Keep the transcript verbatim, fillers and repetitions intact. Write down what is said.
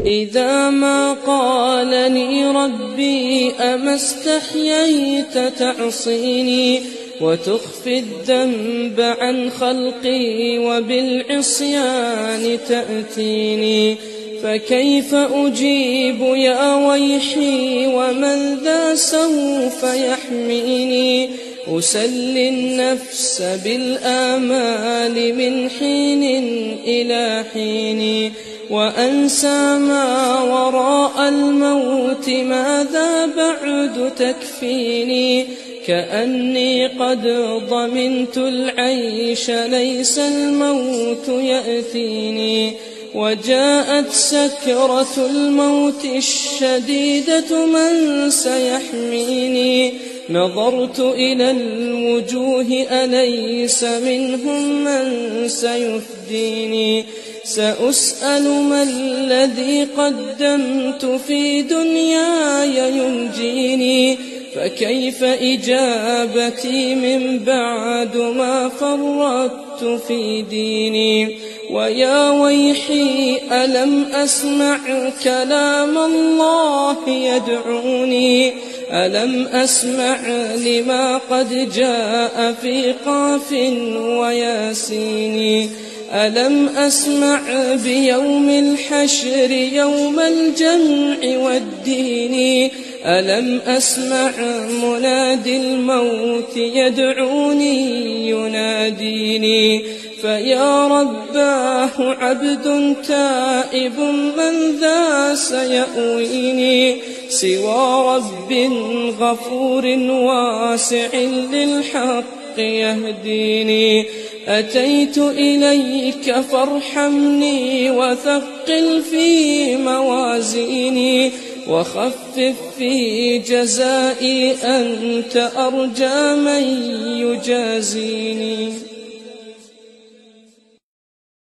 إذا ما قالني ربي أما استحييت تعصيني وتخفي الذنب عن خلقي وبالعصيان تأتيني، فكيف أجيب يا ويحي ومن ذا سوف يحميني؟ أسلي النفس بالآمال من حين إلى حين، وأنسى ما وراء الموت ماذا بعد تكفيني؟ كأني قد ضمنت العيش ليس الموت يأتيني، وجاءت سكرة الموت الشديدة من سيحميني؟ نظرت إلى الوجوه أليس منهم من سيفديني؟ سأسأل ما الذي قدمت في دنياي ينجيني، فكيف إجابتي من بعد ما فرطت في ديني؟ ويا ويحي ألم أسمع كلام الله يدعوني؟ ألم أسمع لما قد جاء في قاف وياسين؟ ألم أسمع بيوم الحشر يوم الجمع والدين؟ ألم أسمع منادي الموت يدعوني يناديني؟ فيا رباه عبد تائب من ذا سيأويني؟ سوى رب غفور واسع للحق يهديني. أتيت إليك فارحمني وثقل في موازيني، وخفف في جزائي أنت أرجى من يجازيني.